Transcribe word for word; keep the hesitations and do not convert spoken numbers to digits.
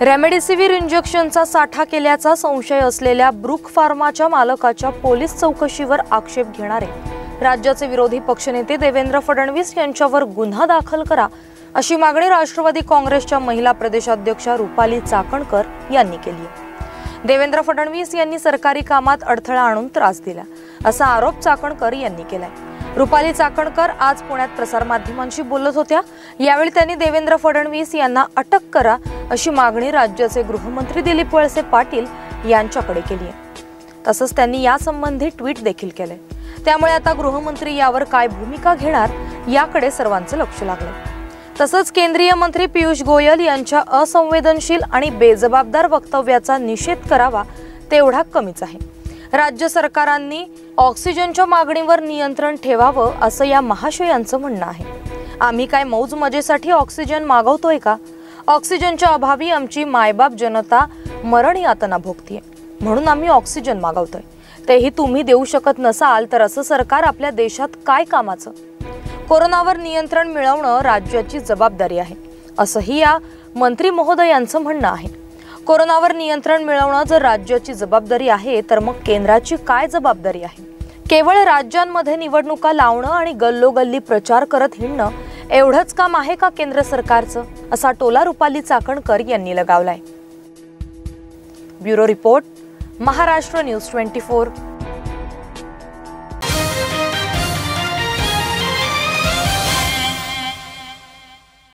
Remdesivir इंजेक्शनचा साठा केल्याचा संशय असलेल्या ब्रूक फार्माच्या मालकाच्या पोलीस चौकशीवर आक्षेप घेणारे राज्याचे विरोधी पक्षनेते देवेंद्र फडणवीस यांच्यावर गुन्हा दाखल करा अशी मागणी राष्ट्रवादी काँग्रेसच्या महिला प्रदेशाध्यक्षा रुपाली चाकणकर यांनी केली आहे। देवेंद्र फडणवीस यांनी सरकारी कामात अडथळा आणून त्रास दिला असा आरोप चाकणकर यांनी केलाय। रुपाली चाकणकर आज पुण्यात प्रसार माध्यमांशी बोलत होत्या। यावेळी त्यांनी देवेंद्र फडणवीस यांना अटक करा अशी मागणी राज्याचे गृहमंत्री दिलीप वळसे पाटील यांच्याकडे केली आहे। तसंच त्यांनी यासंबंधी ट्विट देखील केले। त्यामुळे आता गृहमंत्री यावर काय भूमिका घेणार याकडे सर्वांचं लक्ष लागलंय। तसंच केंद्रीय मंत्री पियुष गोयल यांच्या असंवेदनशील आणि बेजबाबदार वक्तव्याचा निषेध करावा तेवढा कमीच आहे। राज्य सरकारांनी ऑक्सिजनच्या मागणीवर नियंत्रण ठेवावं असं या महाशयांचं म्हणणं आहे। आम्ही काय मौज मजेसाठी ऑक्सिजन मागवतोय का? ऑक्सिजनच्या अभावी आमची मायबाप जनता मरण यातना भोगतीये, म्हणून आम्ही ऑक्सिजन मागवतोय। तेही तुम्ही देऊ शकत नसाल तर असं सरकार आपल्या देशात काय कामाचं? कोरोनावर नियंत्रण मिळवणं राज्याची जबाबदारी आहे असंही या मंत्री महोदयांचं म्हणणं आहे। कोरोनावर नियंत्रण मिळवणं जर राज्याची जबाबदारी आहे तर मग केंद्राची काय जबाबदारी आहे? केवळ राज्यांमध्ये निवडणुका लावणं आणि गल्लोगल्ली प्रचार करत हिंडणं एवढंच काम आहे का केंद्र सरकारचं? असा टोला रुपाली चाकणकर यांनी लगावलाय। ब्युरो रिपोर्ट, महाराष्ट्र न्यूज चोवीस।